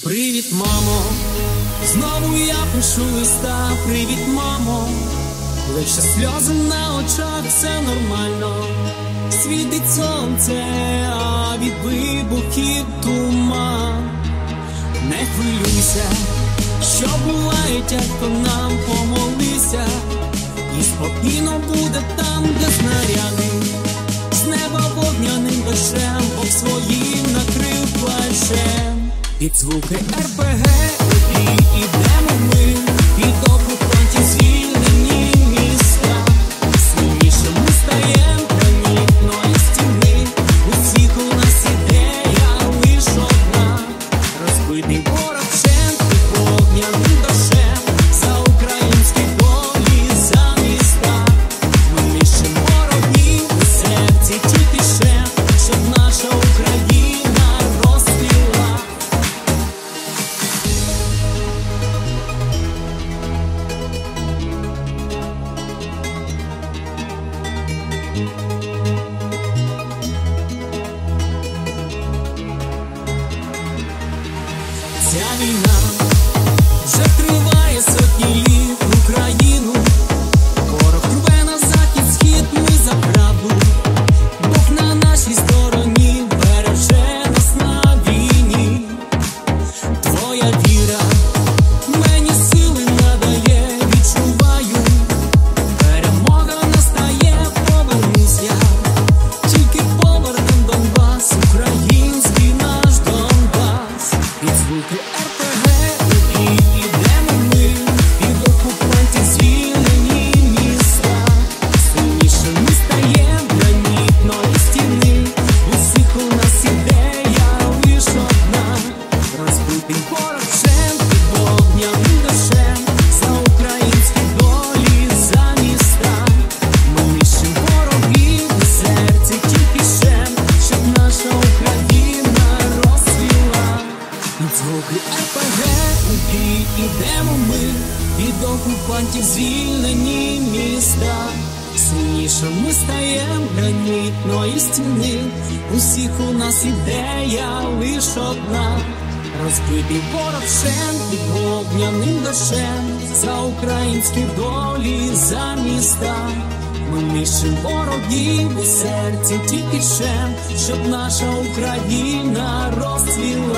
Привіт, мамо, знову я пишу листа. Привіт, мамо, лише сльози на очах, все нормально. Світить сонце, а від вибухів туман. Не хвилюйся, що буває, тяжко нам, помолися, і спокійно буде там, де снаряди. З неба вогняним дощем, Бог своїм накрив плащем. Під звуки РПГ ідемо ми, під окупантів звільнені міста. Сильнішими стаєм гранітної стіни. Усіх у нас ідея лиш одна. Розбитий ворог вщент під вогняним дощем. За українські долі, за міста. Ми нищим ворогів у серці тільки ще, щоб наша Україна розцвіла. Ця війна вже триває сотні літ. Україну ворог рве на захід, схід, ми за правду. Бог на нашій стороні, береже нас на війні. Твоя віра мені сили надає, відчуваю, перемога настає, повернусь я. Тільки повернем Донбас, український наш Донбас. Під звуки РПГ ідемо ми, під окупантів звільнені міста. Сильнішими стаєм гранітної стіни. Усіх у нас ідея лиш одна. Розбитий ворог вщент під вогняним дощем. За українські долі, за міста. Ми нищим ворогів у серці тільки ще, щоб наша Україна розцвіла. Під звуки РПГ у бій ідемо ми, від окупантів звільнені міста. Сильнішими стаєм гранітної стіни. Усіх у нас ідея лиш одна. Розбитий ворог вщент під вогняним дощем. За українські долі, за міста. Ми нищим ворогів у серці тільки ще, щоб наша Україна розцвіла.